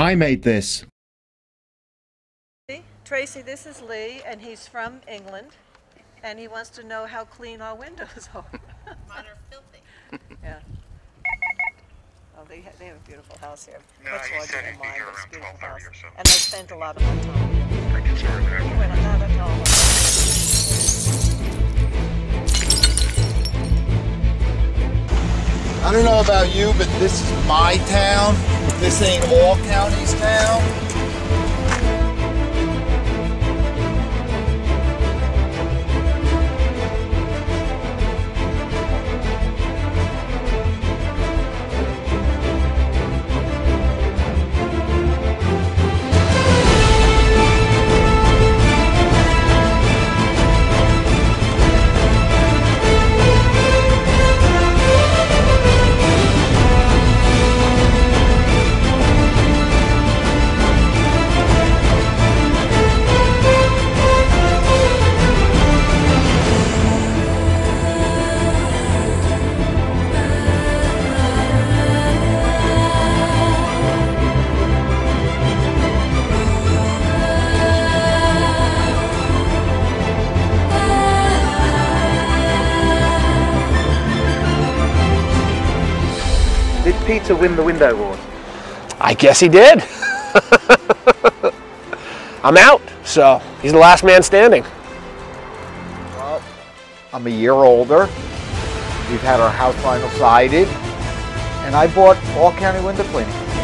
I made this. Tracy, this is Lee, and he's from England, and he wants to know how clean our windows are. Mine are filthy. Yeah. Oh, they have a beautiful house here. No, Much he larger said than he'd be mine. here It's a around beautiful 12:30 house. or so. And they spent a lot of my time. I can start it Anyway, I'm not at all. I don't know about you, but this is my town. This ain't all county's town. Did Peter win the window award? I guess he did. I'm out, so he's the last man standing. Well, I'm a year older. We've had our house vinyl sided, and I bought all county window cleaning.